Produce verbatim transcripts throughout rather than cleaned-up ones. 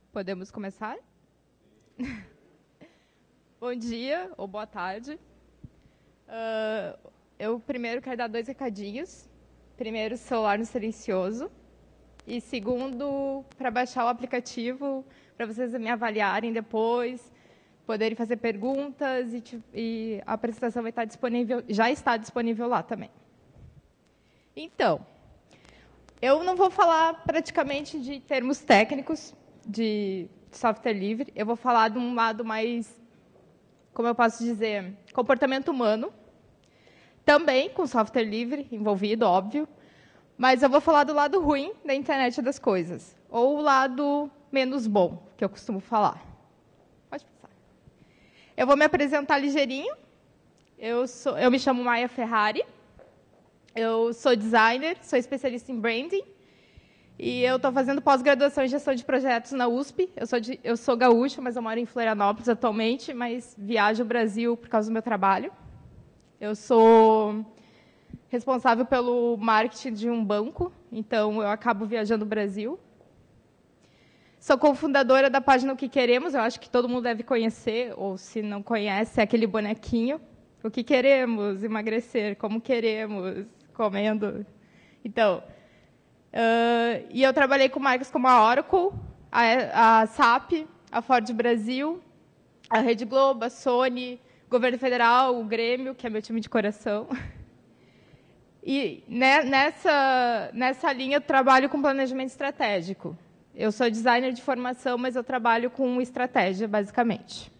Podemos começar? Bom dia ou boa tarde. Uh, eu primeiro quero dar dois recadinhos. Primeiro, celular no silencioso. E segundo, para baixar o aplicativo, para vocês me avaliarem depois, poderem fazer perguntas e, e a apresentação vai estar disponível, já está disponível lá também. Então, eu não vou falar praticamente de termos técnicos de software livre, eu vou falar de um lado mais, como eu posso dizer, comportamento humano, também com software livre envolvido, óbvio, mas eu vou falar do lado ruim da internet das coisas, ou o lado menos bom, que eu costumo falar. Pode passar. Eu vou me apresentar ligeirinho. Eu, sou, eu me chamo Maia Ferrari. Eu sou designer, sou especialista em branding. E eu estou fazendo pós-graduação em gestão de projetos na U S P. Eu sou, de, eu sou gaúcha, mas eu moro em Florianópolis atualmente, mas viajo ao Brasil por causa do meu trabalho. Eu sou responsável pelo marketing de um banco, então eu acabo viajando o Brasil. Sou cofundadora da página O Que Queremos, eu acho que todo mundo deve conhecer, ou se não conhece, é aquele bonequinho. O que queremos? Emagrecer. Como queremos? Comendo. Então, uh, e eu trabalhei com marcas como a Oracle, a, a S A P, a Ford Brasil, a Rede Globo, a Sony, o Governo Federal, o Grêmio, que é meu time de coração. E nessa, nessa linha eu trabalho com planejamento estratégico. Eu sou designer de formação, mas eu trabalho com estratégia, basicamente.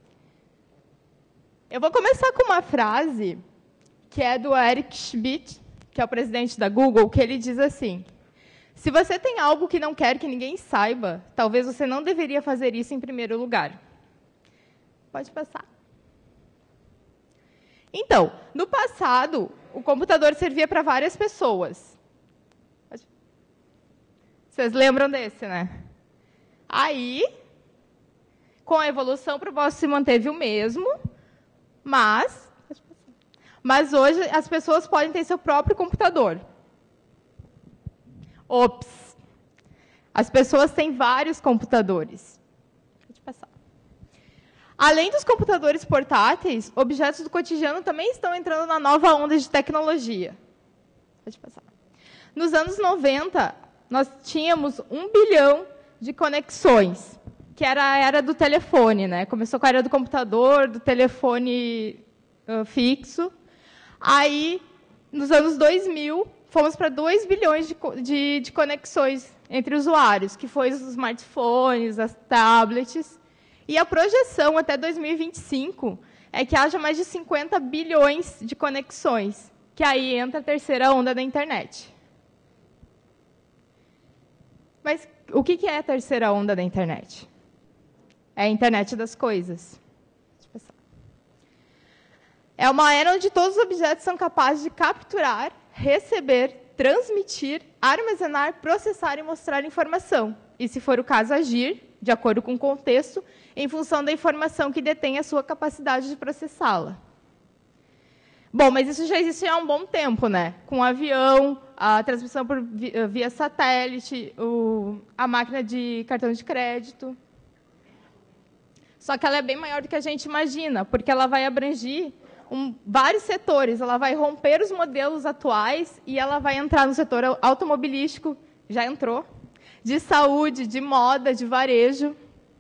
Eu vou começar com uma frase que é do Eric Schmidt, que é o presidente da Google, que ele diz assim: se você tem algo que não quer que ninguém saiba, talvez você não deveria fazer isso em primeiro lugar. Pode passar. Então, no passado, o computador servia para várias pessoas. Vocês lembram desse, né? Aí, com a evolução, o propósito se manteve o mesmo, mas, mas hoje as pessoas podem ter seu próprio computador. Ops! As pessoas têm vários computadores. Pode passar. Além dos computadores portáteis, objetos do cotidiano também estão entrando na nova onda de tecnologia. Pode passar. Nos anos noventa, nós tínhamos um bilhão de conexões, que era a era do telefone, né? Começou com a era do computador, do telefone uh, fixo. Aí, nos anos dois mil, fomos para dois bilhões de, de, de conexões entre usuários, que foi os smartphones, as tablets. E a projeção até dois mil e vinte e cinco é que haja mais de cinquenta bilhões de conexões, que aí entra a terceira onda da internet. Mas o que é a terceira onda da internet? É a internet das coisas. É uma era onde todos os objetos são capazes de capturar, receber, transmitir, armazenar, processar e mostrar informação. E, se for o caso, agir, de acordo com o contexto, em função da informação que detém a sua capacidade de processá-la. Bom, mas isso já existe há um bom tempo, né? Com o avião, a transmissão por via, via satélite, o, a máquina de cartão de crédito. Só que ela é bem maior do que a gente imagina, porque ela vai abranger um, vários setores. Ela vai romper os modelos atuais e ela vai entrar no setor automobilístico, já entrou, de saúde, de moda, de varejo.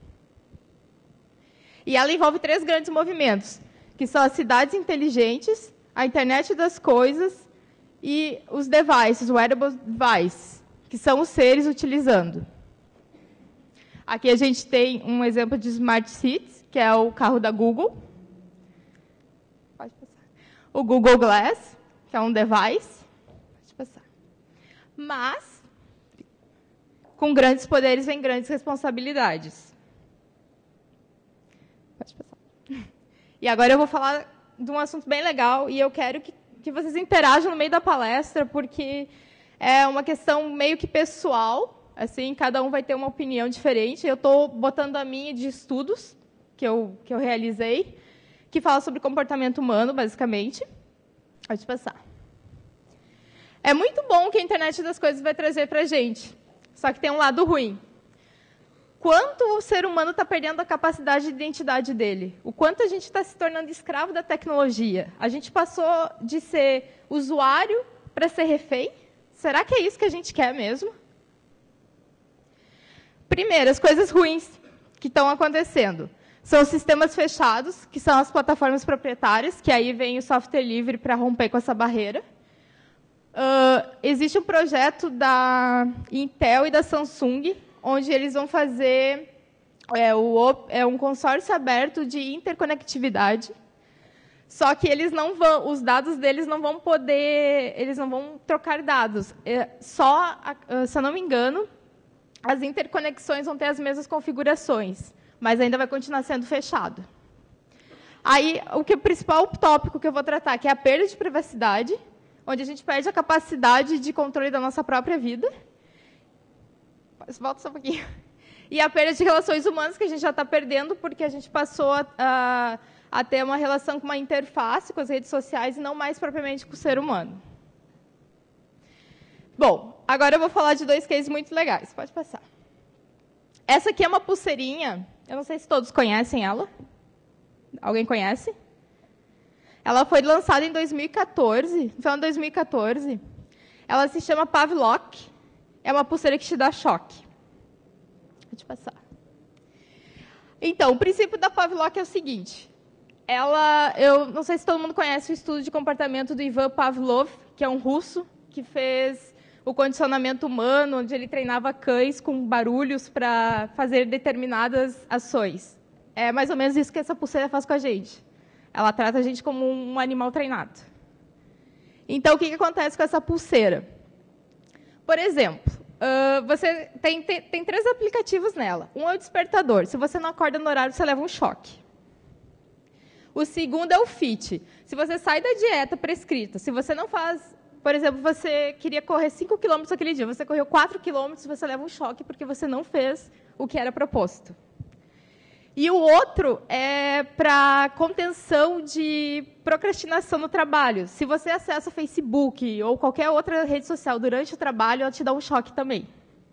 E ela envolve três grandes movimentos, que são as cidades inteligentes, a internet das coisas e os devices, wearable devices, que são os seres utilizando. Aqui a gente tem um exemplo de Smart Cities, que é o carro da Google. Pode passar. O Google Glass, que é um device. Pode passar. Mas, com grandes poderes vem grandes responsabilidades. Pode passar. E agora eu vou falar de um assunto bem legal, e eu quero que, que vocês interajam no meio da palestra, porque é uma questão meio que pessoal, assim, cada um vai ter uma opinião diferente. Eu estou botando a minha de estudos, que eu, que eu realizei, que fala sobre comportamento humano, basicamente. Pode passar. É muito bom o que a internet das coisas vai trazer para a gente, só que tem um lado ruim. quanto o ser humano está perdendo a capacidade de identidade dele, o quanto a gente está se tornando escravo da tecnologia. A gente passou de ser usuário para ser refém. Será que é isso que a gente quer mesmo? Primeiro, as coisas ruins que estão acontecendo. São os sistemas fechados, que são as plataformas proprietárias, que aí vem o software livre para romper com essa barreira. Uh, existe um projeto da Intel e da Samsung, onde eles vão fazer é, o, é um consórcio aberto de interconectividade. Só que eles não vão, os dados deles não vão poder, eles não vão trocar dados. É, só, se eu não me engano, as interconexões vão ter as mesmas configurações, mas ainda vai continuar sendo fechado. Aí, o, que, o principal tópico que eu vou tratar, que é a perda de privacidade, onde a gente perde a capacidade de controle da nossa própria vida. Volta só um pouquinho. E a perda de relações humanas, que a gente já está perdendo, porque a gente passou a, a, a ter uma relação com uma interface com as redes sociais e não mais propriamente com o ser humano. Bom, agora eu vou falar de dois cases muito legais. Pode passar. Essa aqui é uma pulseirinha. Eu não sei se todos conhecem ela. Alguém conhece? Ela foi lançada em dois mil e quatorze. No final de dois mil e quatorze. Ela se chama Pavlok. É uma pulseira que te dá choque. Pode passar. Então, o princípio da Pavlok é o seguinte. Ela, eu não sei se todo mundo conhece o estudo de comportamento do Ivan Pavlov, que é um russo, que fez o condicionamento humano, onde ele treinava cães com barulhos para fazer determinadas ações. É mais ou menos isso que essa pulseira faz com a gente. Ela trata a gente como um animal treinado. Então, o que, que acontece com essa pulseira? Por exemplo, uh, você tem, tem, tem três aplicativos nela. Um é o despertador. Se você não acorda no horário, você leva um choque. O segundo é o fit. Se você sai da dieta prescrita, se você não faz... Por exemplo, você queria correr cinco quilômetros aquele dia, você correu quatro quilômetros, você leva um choque porque você não fez o que era proposto. E o outro é para contenção de procrastinação no trabalho. Se você acessa o Facebook ou qualquer outra rede social durante o trabalho, ela te dá um choque também.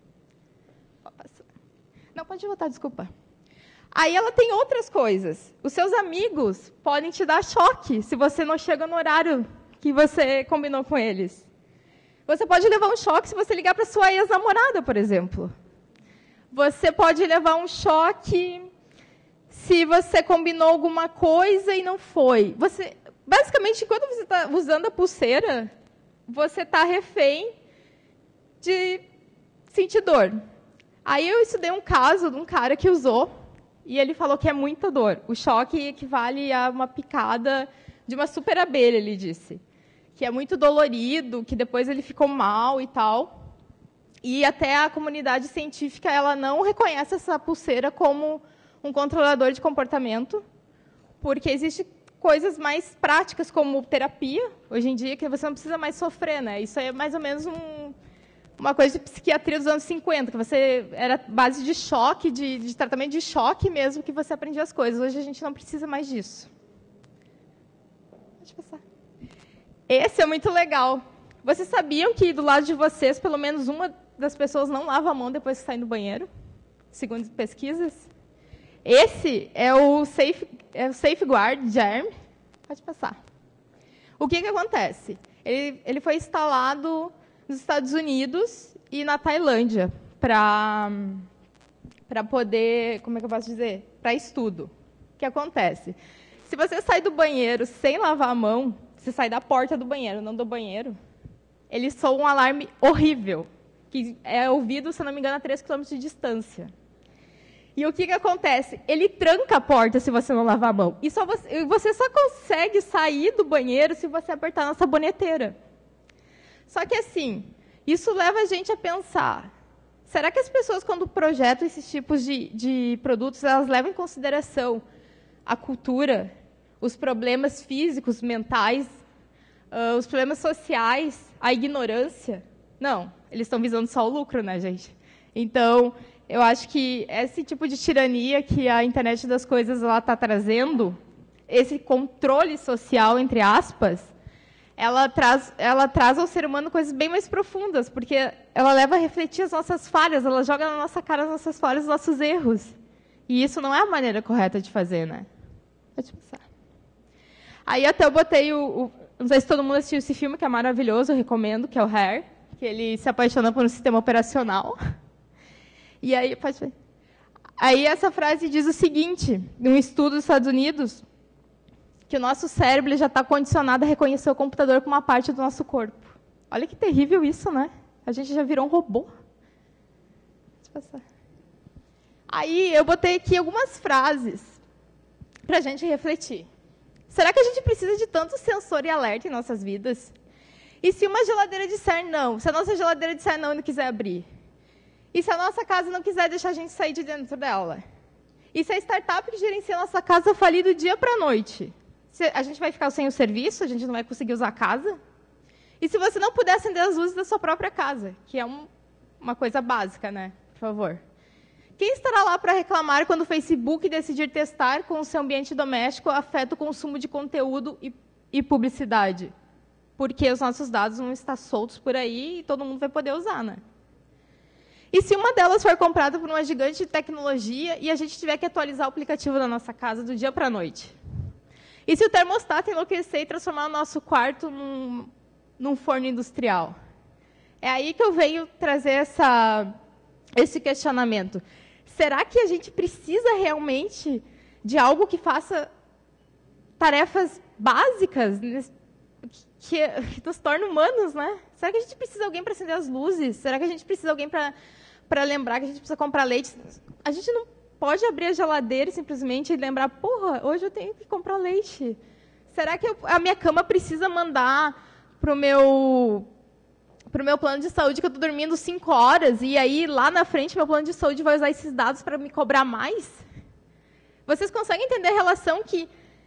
Não, pode voltar, desculpa. Aí ela tem outras coisas. Os seus amigos podem te dar choque se você não chega no horário que você combinou com eles. Você pode levar um choque se você ligar para sua ex-namorada, por exemplo. Você pode levar um choque se você combinou alguma coisa e não foi. Você, basicamente, quando você está usando a pulseira, você está refém de sentir dor. Aí eu estudei um caso de um cara que usou e ele falou que é muita dor. O choque equivale a uma picada de uma super abelha, ele disse. Que é muito dolorido, que depois ele ficou mal e tal. E até a comunidade científica ela não reconhece essa pulseira como um controlador de comportamento, porque existem coisas mais práticas, como terapia, hoje em dia, que você não precisa mais sofrer, né? Isso é mais ou menos um, uma coisa de psiquiatria dos anos cinquenta, que você era base de choque, de, de tratamento de choque mesmo, que você aprendia as coisas. Hoje a gente não precisa mais disso. Pode passar. Esse é muito legal. Vocês sabiam que do lado de vocês, pelo menos uma das pessoas não lava a mão depois que sai do banheiro? Segundo pesquisas. Esse é o, safe, é o Safeguard Germ. Pode passar. O que, que acontece? Ele, ele foi instalado nos Estados Unidos e na Tailândia para para poder, como é que eu posso dizer? Para estudo. O que acontece? Se você sai do banheiro sem lavar a mão, você sai da porta do banheiro, não do banheiro, ele soa um alarme horrível, que é ouvido, se não me engano, a três quilômetros de distância. E o que, que acontece? Ele tranca a porta se você não lavar a mão. E só você, você só consegue sair do banheiro se você apertar na saboneteira. Só que, assim, isso leva a gente a pensar, será que as pessoas, quando projetam esses tipos de, de produtos, elas levam em consideração a cultura, os problemas físicos, mentais, uh, os problemas sociais, a ignorância? Não, eles estão visando só o lucro, né, gente? Então, eu acho que esse tipo de tirania que a internet das coisas está trazendo, esse controle social, entre aspas, ela traz, ela traz ao ser humano coisas bem mais profundas, porque ela leva a refletir as nossas falhas, ela joga na nossa cara as nossas falhas, os nossos erros. E isso não é a maneira correta de fazer, né? Pode passar. Aí até eu botei o, o... Não sei se todo mundo assistiu esse filme, que é maravilhoso, eu recomendo, que é o Hair, que ele se apaixona por um sistema operacional. E aí, pode ver. Aí essa frase diz o seguinte, num estudo dos Estados Unidos, que o nosso cérebro já está condicionado a reconhecer o computador como uma parte do nosso corpo. Olha que terrível isso, né? A gente já virou um robô. Deixa eu passar. Aí eu botei aqui algumas frases para a gente refletir. Será que a gente precisa de tanto sensor e alerta em nossas vidas? E se uma geladeira disser não? Se a nossa geladeira disser não e não quiser abrir? E se a nossa casa não quiser deixar a gente sair de dentro dela? E se a startup que gerencia a nossa casa falir do dia para a noite? A gente vai ficar sem o serviço? A gente não vai conseguir usar a casa? E se você não puder acender as luzes da sua própria casa? Que é um, uma coisa básica, né? Por favor. Quem estará lá para reclamar quando o Facebook decidir testar com o seu ambiente doméstico afeta o consumo de conteúdo e, e publicidade? Porque os nossos dados vão estar soltos por aí e todo mundo vai poder usar, né? E se uma delas for comprada por uma gigante de tecnologia e a gente tiver que atualizar o aplicativo da nossa casa do dia para a noite? E se o termostato enlouquecer e transformar o nosso quarto num, num forno industrial? É aí que eu venho trazer essa, esse questionamento. Será que a gente precisa realmente de algo que faça tarefas básicas, que, que nos torna humanos, né? Será que a gente precisa de alguém para acender as luzes? Será que a gente precisa de alguém para para lembrar que a gente precisa comprar leite? A gente não pode abrir a geladeira e simplesmente lembrar, porra, hoje eu tenho que comprar leite. Será que eu, a minha cama precisa mandar para o meu, pro meu plano de saúde que eu estou dormindo cinco horas e aí, lá na frente, meu plano de saúde vai usar esses dados para me cobrar mais? Vocês conseguem entender a relação que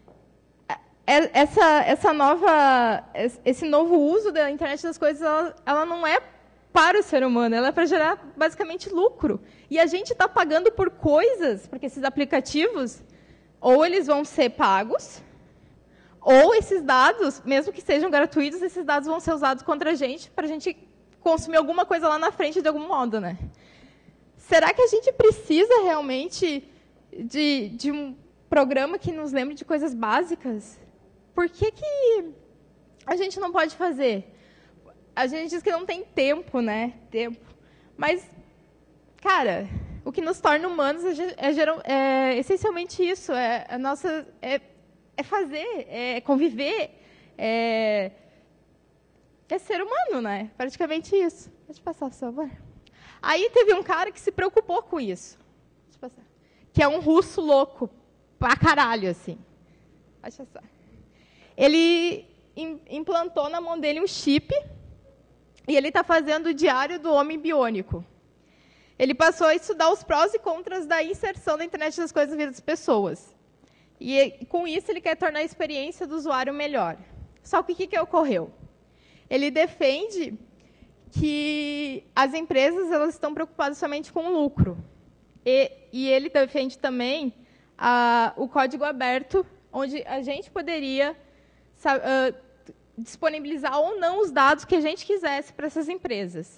essa, essa nova, esse novo uso da internet das coisas, ela, ela não é para o ser humano, ela é para gerar, basicamente, lucro. E a gente está pagando por coisas, porque esses aplicativos, ou eles vão ser pagos, ou esses dados, mesmo que sejam gratuitos, esses dados vão ser usados contra a gente, para a gente consumir alguma coisa lá na frente, de algum modo, né? Será que a gente precisa, realmente, de, de um programa que nos lembre de coisas básicas? Por que, que a gente não pode fazer? A gente diz que não tem tempo, né? Tempo. Mas, cara, o que nos torna humanos é, é, é essencialmente isso. É, a nossa, é, é fazer, é conviver, é, é ser humano, né? Praticamente isso. Pode passar, por favor. Aí teve um cara que se preocupou com isso. Pode passar. Que é um russo louco, pra caralho, assim. Pode passar. Ele implantou na mão dele um chip e ele está fazendo o diário do homem biônico. Ele passou a estudar os prós e contras da inserção da internet das coisas na vida das pessoas. E, com isso, ele quer tornar a experiência do usuário melhor. Só que o que, que ocorreu? Ele defende que as empresas elas estão preocupadas somente com o lucro. E, e ele defende também a, o código aberto, onde a gente poderia Uh, disponibilizar ou não os dados que a gente quisesse para essas empresas.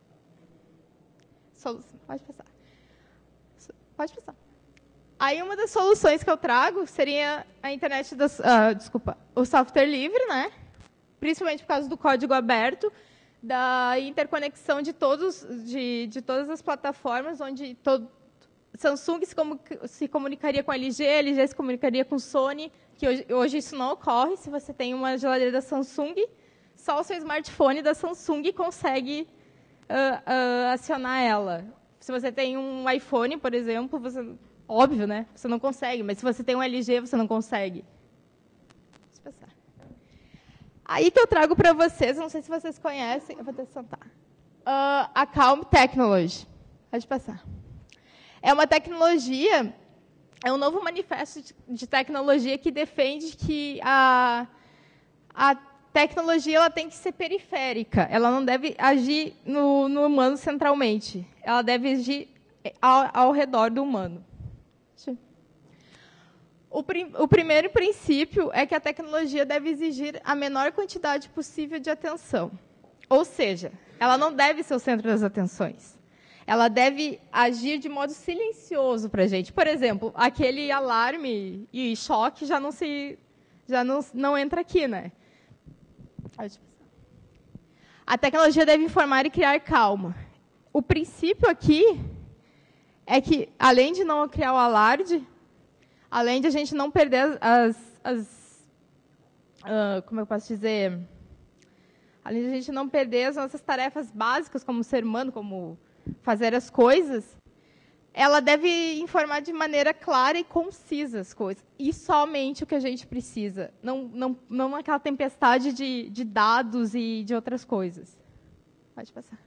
Solução. Pode passar. Pode passar. Aí, uma das soluções que eu trago seria a internet das... Uh, desculpa, o software livre, né? Principalmente por causa do código aberto, da interconexão de, todos, de, de todas as plataformas, onde todo, Samsung se, comu se comunicaria com a L G, a L G se comunicaria com Sony, que hoje, hoje isso não ocorre. Se você tem uma geladeira da Samsung, só o seu smartphone da Samsung consegue uh, uh, acionar ela. Se você tem um iPhone, por exemplo, você, óbvio, né? Você não consegue, mas se você tem um L G, você não consegue. Deixa eu passar. Aí que eu trago para vocês, não sei se vocês conhecem, eu vou até sentar. Uh, a Calm Technology. Pode passar. É uma tecnologia... É um novo manifesto de tecnologia que defende que a, a tecnologia ela tem que ser periférica, ela não deve agir no, no humano centralmente, ela deve agir ao, ao redor do humano. O, prim, o primeiro princípio é que a tecnologia deve exigir a menor quantidade possível de atenção. Ou seja, ela não deve ser o centro das atenções. Ela deve agir de modo silencioso para a gente. Por exemplo, aquele alarme e choque já não se, já não, não entra aqui, né? A tecnologia deve informar e criar calma. O princípio aqui é que, além de não criar o alarde, além de a gente não perder as, as uh, como eu posso dizer, além de a gente não perder as nossas tarefas básicas como ser humano, como fazer as coisas, ela deve informar de maneira clara e concisa as coisas. E somente o que a gente precisa. Não, não, não aquela tempestade de, de dados e de outras coisas. Pode passar.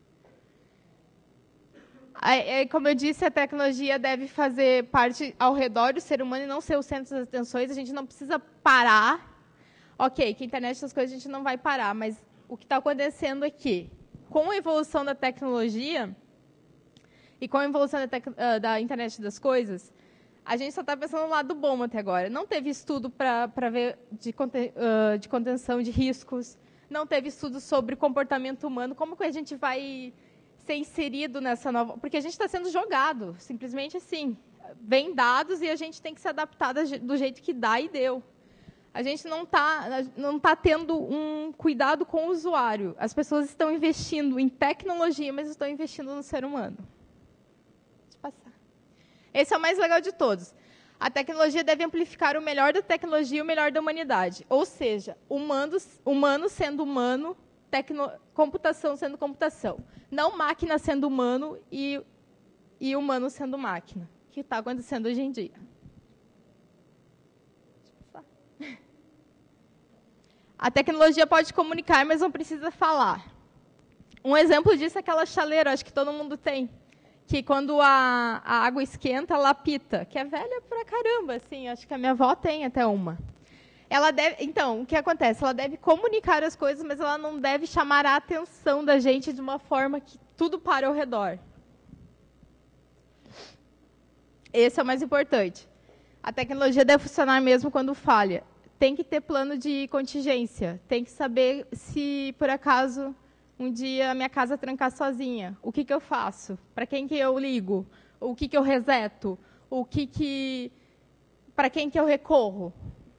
Como eu disse, a tecnologia deve fazer parte ao redor do ser humano e não ser o centro das atenções. A gente não precisa parar. Ok, que a internet das coisas a gente não vai parar, mas o que está acontecendo aqui, com a evolução da tecnologia e com a evolução da, tec da internet das coisas, a gente só está pensando no lado bom até agora. Não teve estudo para ver de, conten uh, de contenção de riscos, não teve estudo sobre comportamento humano, como que a gente vai ser inserido nessa nova... Porque a gente está sendo jogado, simplesmente assim. Vem dados e a gente tem que se adaptar do jeito que dá e deu. A gente não está não tá tendo um cuidado com o usuário. As pessoas estão investindo em tecnologia, mas estão investindo no ser humano. Deixa eu passar. Esse é o mais legal de todos. A tecnologia deve amplificar o melhor da tecnologia e o melhor da humanidade. Ou seja, humanos, humano sendo humano, tecno, computação sendo computação. Não máquina sendo humano e, e humano sendo máquina, que está acontecendo hoje em dia. A tecnologia pode comunicar, mas não precisa falar. Um exemplo disso é aquela chaleira, acho que todo mundo tem, que quando a, a água esquenta, ela apita, que é velha pra caramba, assim, acho que a minha avó tem até uma. Ela deve, então, o que acontece? Ela deve comunicar as coisas, mas ela não deve chamar a atenção da gente de uma forma que tudo para ao redor. Esse é o mais importante. A tecnologia deve funcionar mesmo quando falha. Tem que ter plano de contingência. Tem que saber se, por acaso, um dia a minha casa trancar sozinha. O que, que eu faço? Para quem que eu ligo? O que, que eu reseto? O que que... Para quem que eu recorro?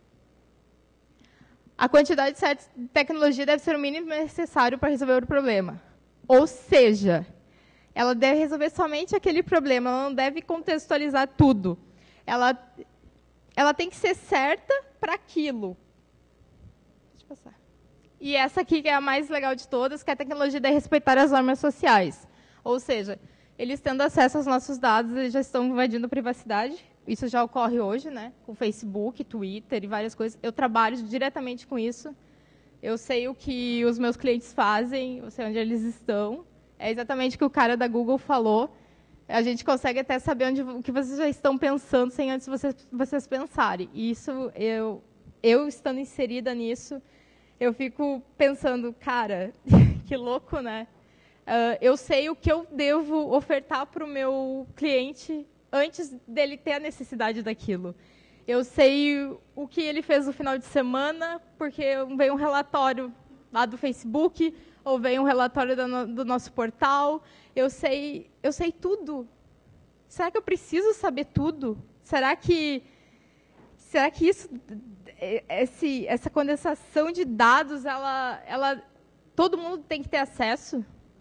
A quantidade certa de tecnologia deve ser o mínimo necessário para resolver o problema. Ou seja, ela deve resolver somente aquele problema, ela não deve contextualizar tudo. Ela, ela tem que ser certa para aquilo. Deixa eu passar. E essa aqui, que é a mais legal de todas, que a tecnologia deve respeitar as normas sociais. Ou seja, eles tendo acesso aos nossos dados, eles já estão invadindo a privacidade. Isso já ocorre hoje, né? Com Facebook, Twitter e várias coisas. Eu trabalho diretamente com isso. Eu sei o que os meus clientes fazem, eu sei onde eles estão. É exatamente o que o cara da Google falou. A gente consegue até saber onde, o que vocês já estão pensando sem antes vocês, vocês pensarem. E isso, eu, eu estando inserida nisso, eu fico pensando, cara, que louco, né? Uh, eu sei o que eu devo ofertar para o meu cliente antes dele ter a necessidade daquilo. Eu sei o que ele fez no final de semana, porque veio um relatório lá do Facebook, ou veio um relatório do, do nosso portal. Eu sei, eu sei tudo. Será que eu preciso saber tudo? Será que, será que isso, esse, essa condensação de dados, ela, ela, todo mundo tem que ter acesso?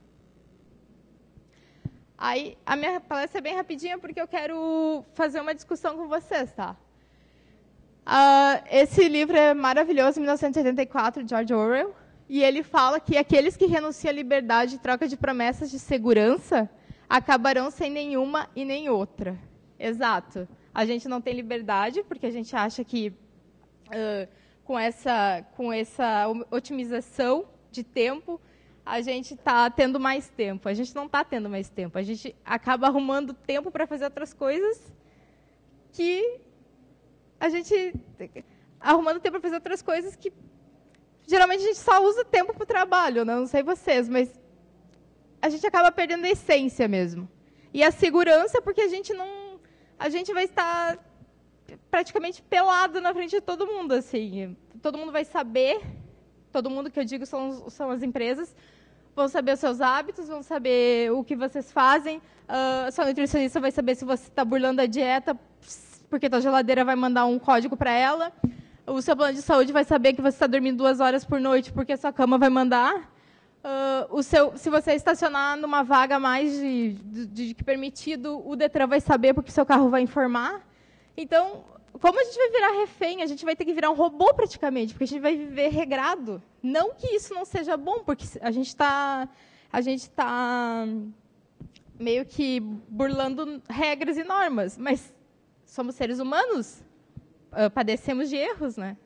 Aí, a minha palestra é bem rapidinha, porque eu quero fazer uma discussão com vocês, tá? Uh, esse livro é maravilhoso, mil novecentos e oitenta e quatro, de George Orwell, e ele fala que aqueles que renunciam à liberdade em troca de promessas de segurança acabarão sem nenhuma e nem outra. Exato. A gente não tem liberdade, porque a gente acha que, uh, com essa, com essa otimização de tempo, a gente está tendo mais tempo. A gente não está tendo mais tempo. A gente acaba arrumando tempo para fazer outras coisas que a gente... Arrumando tempo para fazer outras coisas que... Geralmente, a gente só usa tempo para o trabalho, né? Não sei vocês, mas a gente acaba perdendo a essência mesmo. E a segurança, porque a gente não... A gente vai estar praticamente pelado na frente de todo mundo, assim. Todo mundo vai saber, todo mundo que eu digo são, são as empresas, vão saber os seus hábitos, vão saber o que vocês fazem. Uh, sua nutricionista vai saber se você está burlando a dieta, porque a geladeira vai mandar um código para ela. O seu plano de saúde vai saber que você está dormindo duas horas por noite, porque a sua cama vai mandar. Uh, o seu, se você estacionar numa vaga mais de, de, de que permitido, o Detran vai saber, porque o seu carro vai informar. Então, como a gente vai virar refém? A gente vai ter que virar um robô praticamente, porque a gente vai viver regrado. Não que isso não seja bom, porque a gente está a gente está meio que burlando regras e normas, mas somos seres humanos, uh, padecemos de erros, né?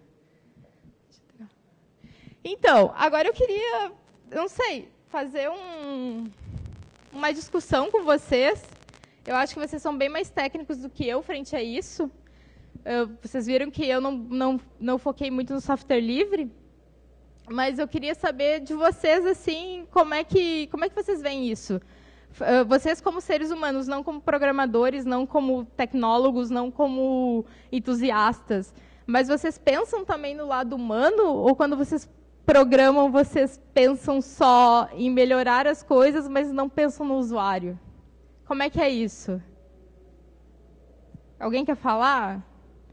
Então, agora eu queria, não sei, fazer um, uma discussão com vocês. Eu acho que vocês são bem mais técnicos do que eu frente a isso. Eu, vocês viram que eu não, não, não foquei muito no software livre, mas eu queria saber de vocês, assim, como é que, como é que vocês veem isso? Vocês como seres humanos, não como programadores, não como tecnólogos, não como entusiastas, mas vocês pensam também no lado humano, ou quando vocês programam, vocês pensam só em melhorar as coisas, mas não pensam no usuário? Como é que é isso? Alguém quer falar?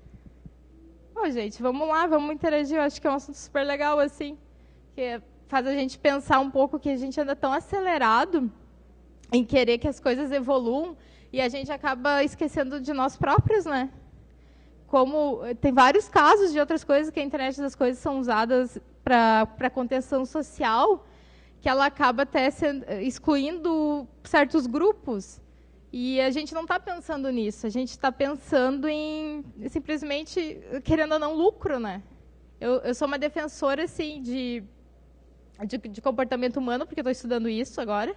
Ô, gente, vamos lá, vamos interagir. Eu acho que é um assunto super legal, assim, que faz a gente pensar um pouco que a gente anda tão acelerado em querer que as coisas evoluam e a gente acaba esquecendo de nós próprios, né? Como tem vários casos de outras coisas que a internet das coisas são usadas para contenção social, que ela acaba até sendo, excluindo certos grupos. E a gente não está pensando nisso, a gente está pensando em, simplesmente, querendo ou não, lucro, né? Eu, eu sou uma defensora, assim, de, de, de comportamento humano, porque estou estudando isso agora.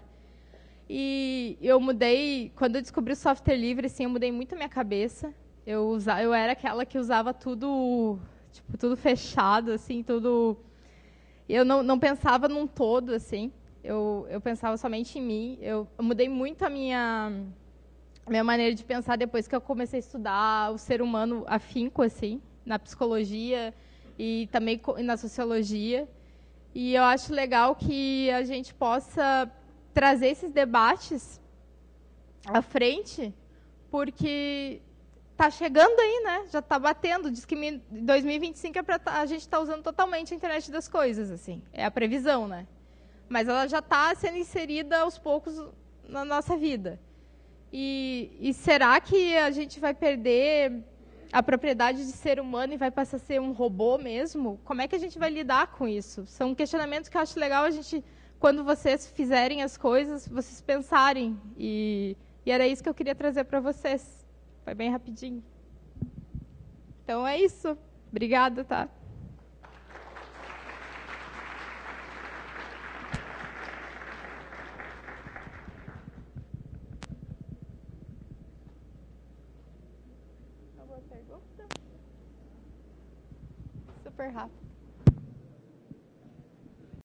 E eu mudei, quando eu descobri o software livre, assim, eu mudei muito a minha cabeça. Eu, usa, eu era aquela que usava tudo, tipo, tudo fechado, assim, tudo... Eu não, não pensava num todo, assim. Eu, eu pensava somente em mim. Eu, eu mudei muito a minha, a minha maneira de pensar depois que eu comecei a estudar o ser humano afinco, assim, na psicologia e também na sociologia. E eu acho legal que a gente possa trazer esses debates à frente, porque está chegando aí, né? Já está batendo. Diz que em dois mil e vinte e cinco é pra a gente está usando totalmente a internet das coisas, assim. É a previsão, né? Mas ela já está sendo inserida aos poucos na nossa vida. E, e será que a gente vai perder a propriedade de ser humano e vai passar a ser um robô mesmo? Como é que a gente vai lidar com isso? São questionamentos que eu acho legal a gente, quando vocês fizerem as coisas, vocês pensarem. E, e era isso que eu queria trazer para vocês. Foi bem rapidinho. Então é isso. Obrigada, tá? Alguma pergunta? Super rápido.